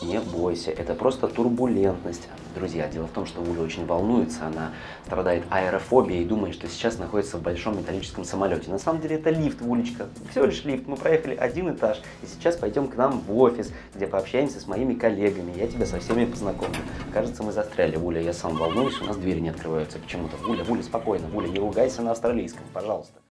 не бойся, это просто турбулентность. Друзья, дело в том, что Уля очень волнуется, она страдает аэрофобией и думает, что сейчас находится в большом металлическом самолете. На самом деле это лифт, Улечка, всего лишь лифт. Мы проехали один этаж, и сейчас пойдем к нам в офис, где пообщаемся с моими коллегами. Я тебя со всеми познакомлю. Кажется, мы застряли, Уля, я сам волнуюсь, у нас двери не открываются почему-то. Уля, Уля, спокойно, Уля, не ругайся на австралийском, пожалуйста.